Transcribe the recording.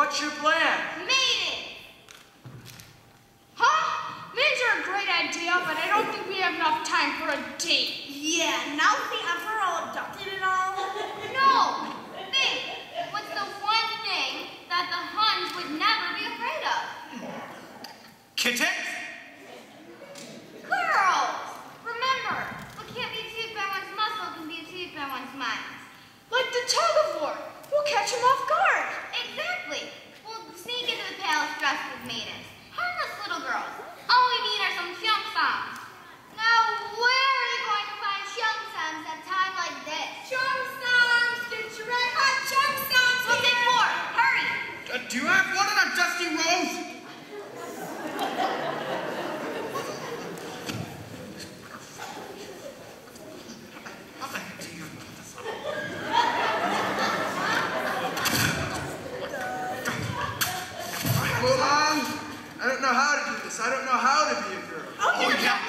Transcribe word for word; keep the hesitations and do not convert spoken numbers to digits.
What's your plan? Mating! Huh? Mates are a great idea, but I don't think we have enough time for a date. Yeah, now that the Emperor all abducted and all. No! Think! What's the one thing that the Huns would never be afraid of? Kittens? Girls! Remember, what can't be achieved by one's muscle can be achieved by one's mind. Like the tug of war. We'll catch him off guard. Exactly. We'll sneak into the palace dressed as maidens. Harmless little girls. All we need are some cheongsams. Now, where are you going to find cheongsams at a time like this? Cheongsams! Get your red hot cheongsams! We'll take four. Hurry! Uh, do you have one in a dusty rose? I don't know how to do this. I don't know how to be a girl. Oh, oh yeah.